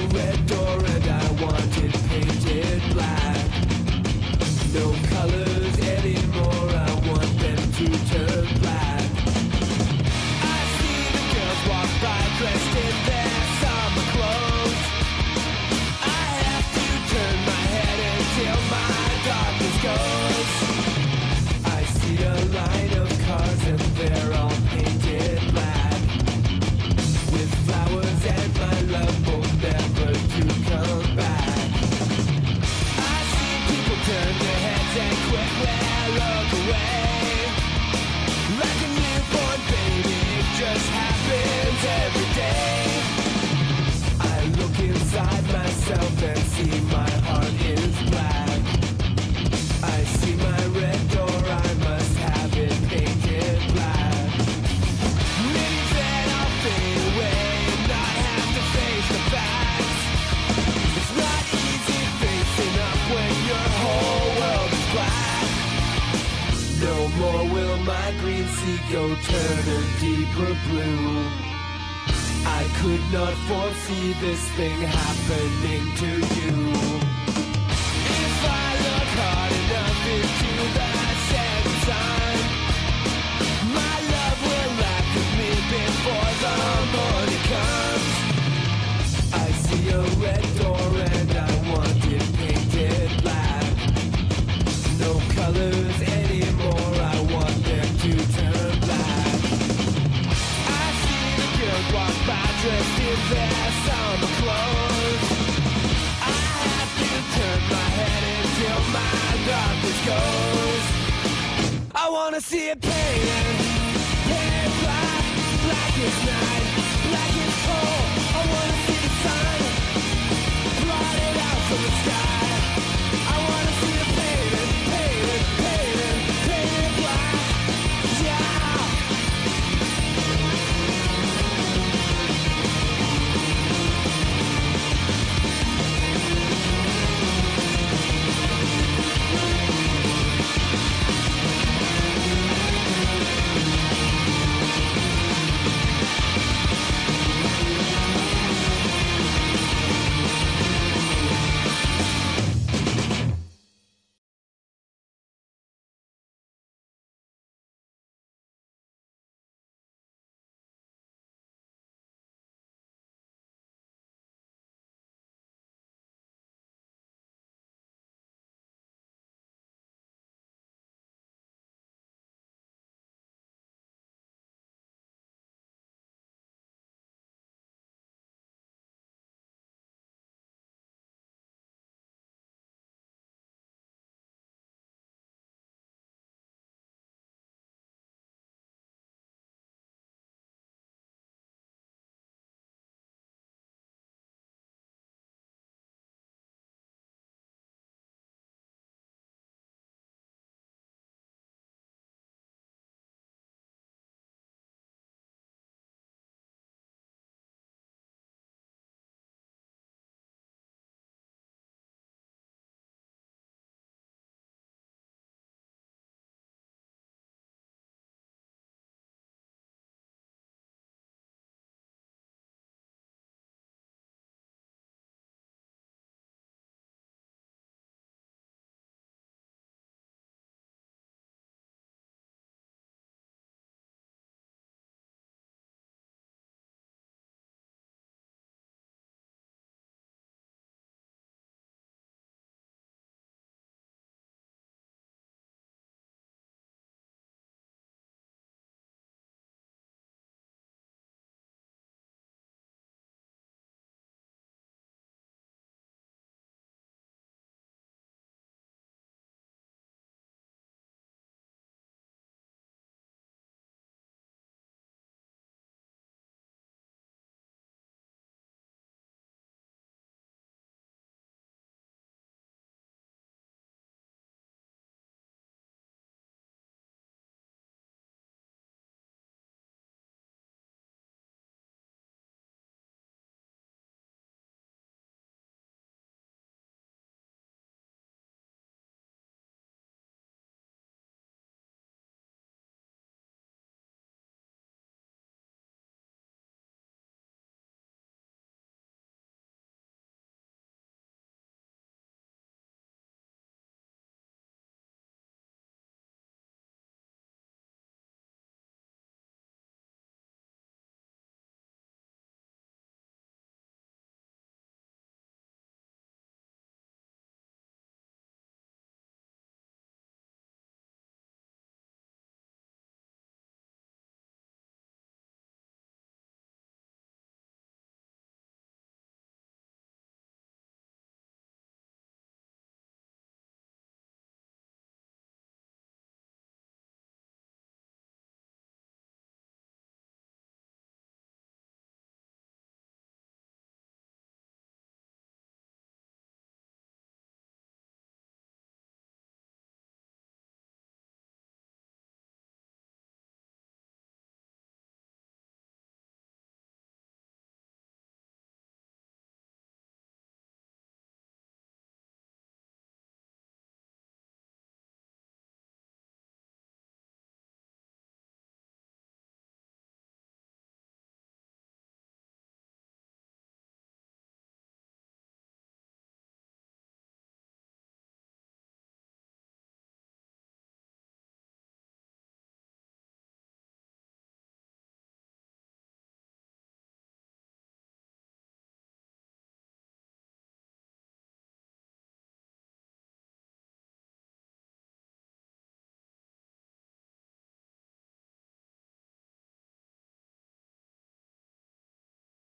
red door and I want it painted black. No colors anymore, I want them to turn black. I see the girls walk by dressed in their summer clothes. I have to turn my head until my darkness goes. I see a line of cars and they're all painted black, with flowers and my love both never to come back. I see people turn their heads and quickly look away, like a newborn baby, it just happens every day. I look inside myself and see my heart is black. I see my red door, I must have it painted black. Maybe then I'll fade away and I have to face the facts. It's not easy facing up when your whole world is black. No more will my green sea go turn a deeper blue. I could not foresee this thing happening to you. If I look hard enough into the setting sun, my love will laugh at me before the morning comes. I see a red door and I want it painted black. No colors anymore, I want them to turn black. I see the girls walk by dressed in their summer clothes. I have to turn my head until my darkness goes. I wanna see it painted black, black as night.